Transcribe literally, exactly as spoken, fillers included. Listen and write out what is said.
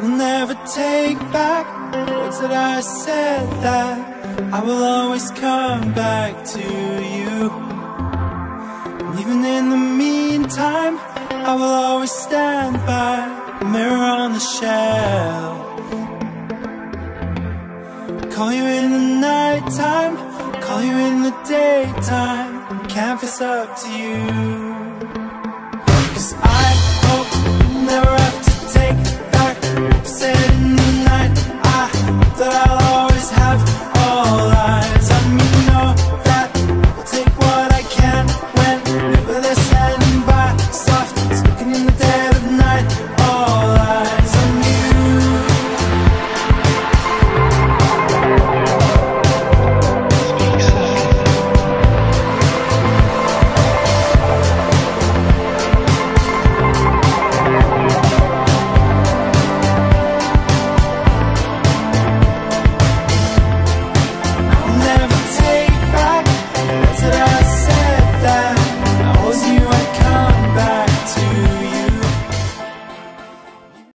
will never take back words that I said, that I will always come back to you. And even in the meantime, I will always stand by the mirror on the shelf. Call you in the nighttime, call you in the daytime, can't face up to you. 'Cause